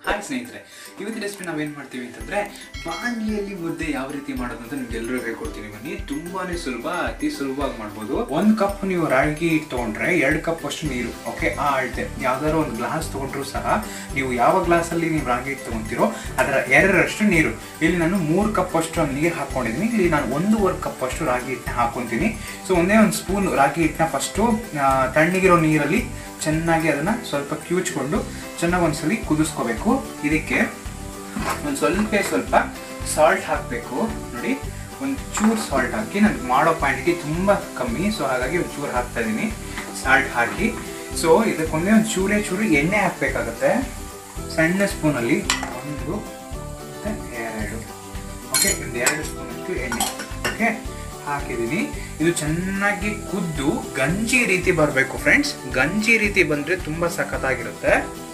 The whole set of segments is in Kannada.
ಹಾಯ್ ಸ್ನೇಹಿತರೆ, ಇವತ್ತಿನ ರೆಸಿಪಿ ನಾವೇನು ಮಾಡ್ತೀವಿ ಅಂತಂದರೆ ಬಾಣಲಿಯಲ್ಲಿ ಮುದ್ದೆ ಯಾವ ರೀತಿ ಮಾಡೋದು ಅಂತ ನಿಮ್ಗೆ ಎಲ್ಲರೂ ಹೇಳ್ಕೊಡ್ತೀನಿ. ಬನ್ನಿ, ತುಂಬಾನೇ ಸುಲಭ, ಅತಿ ಸುಲಭವಾಗಿ ಮಾಡ್ಬೋದು. 1 ಕಪ್ ನೀವು ರಾಗಿ ತೊಗೊಂಡ್ರೆ 2 ಕಪ್ ಅಷ್ಟು ನೀರು. ಓಕೆ, ಆ ಅಳತೆ ಯಾವ್ದಾದ್ರು ಒಂದು ಗ್ಲಾಸ್ ತೊಗೊಂಡ್ರು ಸಹ ನೀವು ಯಾವ ಗ್ಲಾಸಲ್ಲಿ ನೀವು ರಾಗಿ ಹಿಟ್ಟು ತೊಗೊತೀರೋ ಅದರ 2ರಷ್ಟು ನೀರು. ಇಲ್ಲಿ ನಾನು 3 ಕಪ್ ಅಷ್ಟು ನೀರು ಹಾಕೊಂಡಿದ್ದೀನಿ. ಇಲ್ಲಿ ನಾನು 1.5 ಕಪ್ ಅಷ್ಟು ರಾಗಿ ಹಿಟ್ಟನ್ನ ಹಾಕೊತೀನಿ. ಸೊ ಒಂದೇ ಒಂದು ಸ್ಪೂನ್ ರಾಗಿ ಹಿಟ್ಟನ್ನ ಫಸ್ಟು ತಣ್ಣಗಿರೋ ನೀರಲ್ಲಿ ಚೆನ್ನಾಗಿ ಅದನ್ನು ಸ್ವಲ್ಪ ಕಿವುಚ್ಕೊಂಡು ಚೆನ್ನಾಗಿ ಒಂದ್ಸಲಿ ಕುದಿಸ್ಕೋಬೇಕು. ಇದಕ್ಕೆ ಒಂದು ಸ್ವಲ್ಪ ಸಾಲ್ಟ್ ಹಾಕಬೇಕು. ನೋಡಿ, ಒಂದು ಚೂರು ಸಾಲ್ಟ್ ಹಾಕಿ, ನನಗೆ ಮಾಡೋ ಕ್ವಾಂಟಿಟಿ ತುಂಬ ಕಮ್ಮಿ, ಸೊ ಹಾಗಾಗಿ ಒಂದು ಚೂರು ಹಾಕ್ತಾ ಇದ್ದೀನಿ. ಸಾಲ್ಟ್ ಹಾಕಿ, ಸೊ ಇದಕ್ಕೊಂದೇ ಒಂದು ಚೂರು ಎಣ್ಣೆ ಹಾಕಬೇಕಾಗತ್ತೆ. ಸಣ್ಣ ಸ್ಪೂನಲ್ಲಿ 1 ಮತ್ತು 2, ಓಕೆ, ಒಂದು 2 ಸ್ಪೂನಷ್ಟು ಎಣ್ಣೆ ಓಕೆ ಹಾಕಿದ್ದೀನಿ. ಇದು ಚೆನ್ನಾಗಿ ಕುದ್ದು ಗಂಜಿ ರೀತಿ ಬರಬೇಕು ಫ್ರೆಂಡ್ಸ್. ಗಂಜಿ ರೀತಿ ಬಂದರೆ ತುಂಬ ಸಖತ್ತಾಗಿರುತ್ತೆ.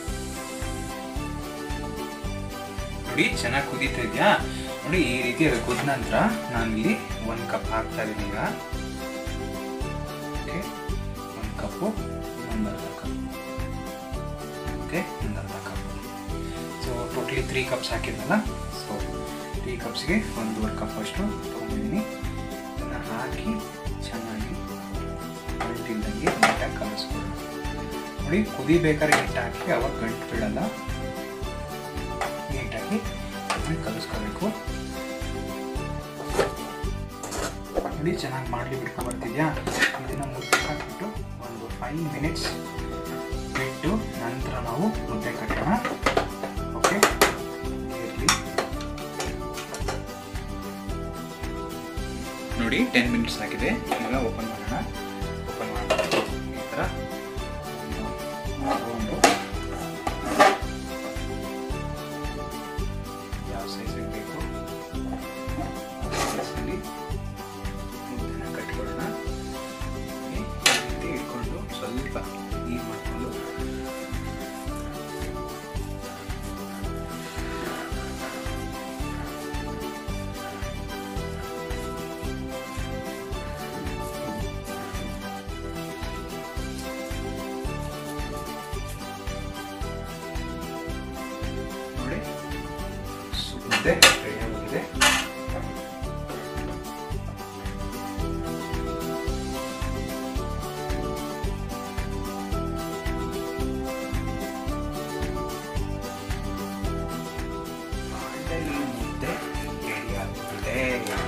ನೋಡಿ, ಚೆನ್ನಾಗಿ ಕುದೀತಾ ಇದೆಯಾ? ನೋಡಿ, ಈ ರೀತಿ ಅದು ಕುದ ನಂತರ ನಾನಿಲ್ಲಿ 1 ಕಪ್ ಹಾಕ್ತಾ ಇದ್ದೀನಿ. ಈಗ okay, 1 cup, 1.5 cup, okay, 1.5 cup. So totally 3 cups ಹಾಕಿದ್ನಲ್ಲ. ಸೊ 3 ಕಪ್ಸ್ಗೆ 1.5 ಕಪ್ ಅಷ್ಟು ತೊಗೊಂಡಿದ್ದೀನಿ. ಅದನ್ನು ಹಾಕಿ ಚೆನ್ನಾಗಿ ಗಂಟಿಲ್ದಂಗೆ ನೀಟಾಗಿ ಕಲಿಸ್ಕೊಳ್ಳೋಣ. ನೋಡಿ, ಕುದಿಬೇಕಾದ್ರೆ ಹಿಟ್ಟು ಹಾಕಿ ಅವಾಗ ಗಂಟು ಬಿಡಲ್ಲ. ನೀಟಾಗಿ ಅದನ್ನು ಕಲಿಸ್ಕೋಬೇಕು. ನೋಡಿ, ಚೆನ್ನಾಗಿ ಮಾಡಲಿ ಬಿಟ್ಕೊಂಡು ಬರ್ತಿದ್ಯಾ? ಇದನ್ನು ಮುದ್ದೆ ಹಾಕಿಬಿಟ್ಟು ಒಂದು 5 ಮಿನಿಟ್ಸ್ ಬಿಟ್ಟು ನಂತರ ನಾವು ಮುದ್ದೆ ಕಟ್ಟೋಣ. ಓಕೆ, ಇರಲಿ. ನೋಡಿ, 10 ಮಿನಿಟ್ಸ್ ಆಗಿದೆ. ಈಗ ಓಪನ್ ಮಾಡೋಣ. ಓಪನ್ ಮಾಡಿ ಈ ಥರ ಒಂದು ಯಾವ ಸೈಜಿಗೆ ಬೇಕು ಸೈಜಲ್ಲಿ ಮುದ್ದೆನ ಕಟ್ಕೊಳ್ಳೋಣ. ಈ ರೀತಿ ಇಟ್ಕೊಂಡು ಸ್ವಲ್ಪ ನೀರು ಮಾಡಿಕೊಂಡು ನೋಡಿ, ಮುದ್ದೆ ರೆಡಿ ಆಗಿದೆ. ಮುದ್ದೆ ರೆಡಿ ಆಗುತ್ತದೆ.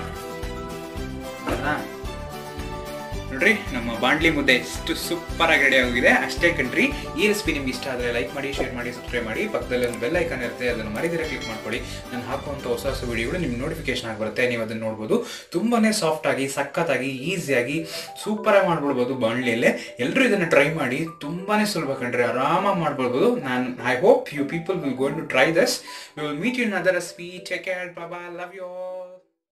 ನೋಡ್ರಿ, ನಮ್ಮ ಬಾಂಡ್ಲಿ ಮುದ್ದೆ ಎಷ್ಟು ಸೂಪರ್ ಆಗಿ ರೆಡಿ ಆಗಿದೆ. ಅಷ್ಟೇ ಕಣ್ರಿ. ಈ ರೆಸಿಪಿ ನಿಮ್ಗೆ ಇಷ್ಟ ಆದರೆ ಲೈಕ್ ಮಾಡಿ, ಶೇರ್ ಮಾಡಿ, ಸಬ್ಸ್ಕ್ರೈಬ್ ಮಾಡಿ. ಪಕ್ಕದಲ್ಲಿ ಒಂದು ಬೆಲ್ ಐಕಾನ್ ಇರುತ್ತೆ, ಅದನ್ನು ಮರಿದಿರ ಕ್ಲಿಕ್ ಮಾಡ್ಕೊಳ್ಳಿ. ನಾನು ಹಾಕುವಂಥ ಹೊಸ ವಿಡಿಯೋಗಳು ನಿಮ್ಗೆ ನೋಟಿಫಿಕೇಶನ್ ಆಗಿ ಬರುತ್ತೆ. ನೀವು ಅದನ್ನು ನೋಡ್ಬೋದು. ತುಂಬಾನೇ ಸಾಫ್ಟ್ ಆಗಿ, ಸಖತ್ತಾಗಿ, ಈಸಿಯಾಗಿ, ಸೂಪರ್ ಆಗಿ ಮಾಡ್ಬಿಡ್ಬೋದು ಬಾಂಡ್ಲಿಯಲ್ಲೇ. ಎಲ್ಲರೂ ಇದನ್ನು ಟ್ರೈ ಮಾಡಿ. ತುಂಬಾನೇ ಸುಲಭ ಕಣ್ರಿ, ಆರಾಮಾಗಿ ಮಾಡ್ಬಿಡ್ಬೋದು. I hope you people will going to try this. We will meet you in other recipe. Take care, bye bye, love you all.